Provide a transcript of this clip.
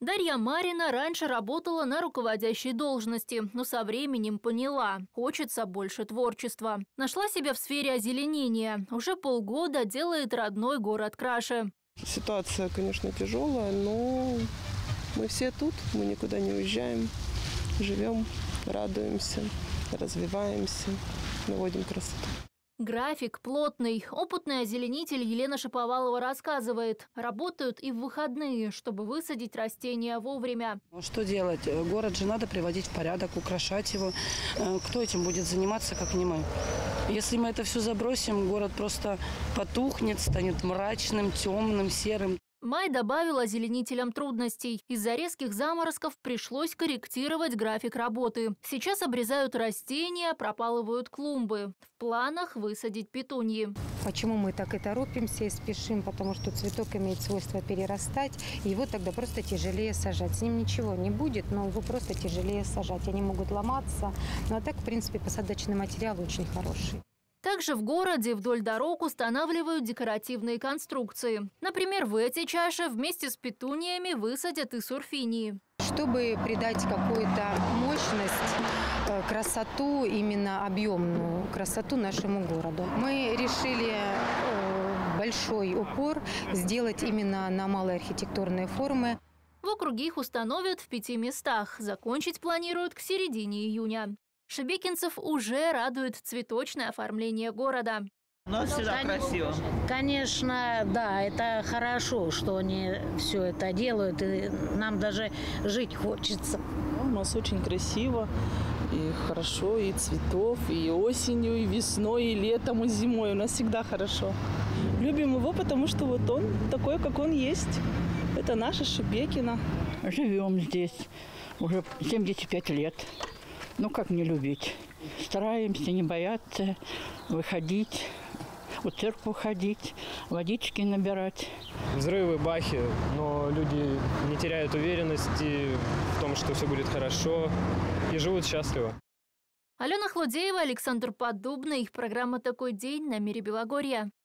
Дарья Марина раньше работала на руководящей должности, но со временем поняла – хочется больше творчества. Нашла себя в сфере озеленения. Уже полгода делает родной город краше. Ситуация, конечно, тяжелая, но мы все тут, мы никуда не уезжаем. Живем, радуемся, развиваемся, наводим красоту. График плотный. Опытный озеленитель Елена Шаповалова рассказывает. Работают и в выходные, чтобы высадить растения вовремя. Что делать? Город же надо приводить в порядок, украшать его. Кто этим будет заниматься, как не мы? Если мы это все забросим, город просто потухнет, станет мрачным, темным, серым. Май добавил озеленителям трудностей. Из-за резких заморозков пришлось корректировать график работы. Сейчас обрезают растения, пропалывают клумбы. В планах высадить петуньи. Почему мы так и торопимся и спешим? Потому что цветок имеет свойство перерастать, и его тогда просто тяжелее сажать. С ним ничего не будет, но его просто тяжелее сажать. Они могут ломаться. Ну а так, в принципе, посадочный материал очень хороший. Также в городе вдоль дорог устанавливают декоративные конструкции. Например, в эти чаши вместе с петуниями высадят и сурфинии. Чтобы придать какую-то мощность, красоту, именно объемную красоту нашему городу, мы решили большой упор сделать именно на малые архитектурные формы. В округе их установят в 5 местах. Закончить планируют к середине июня. Шебекинцев уже радует цветочное оформление города. У нас всегда красиво. Конечно, да, это хорошо, что они все это делают, и нам даже жить хочется. У нас очень красиво, и хорошо, и цветов, и осенью, и весной, и летом, и зимой. У нас всегда хорошо. Любим его, потому что вот он такой, как он есть. Это наша Шебекино. Живем здесь уже 75 лет. Ну, как не любить? Стараемся не бояться выходить, в церковь ходить, водички набирать. Взрывы, бахи, но люди не теряют уверенности в том, что все будет хорошо, и живут счастливо. Алена Хлудеева, Александр Поддубный. Программа «Такой день» на Мире Белогорья.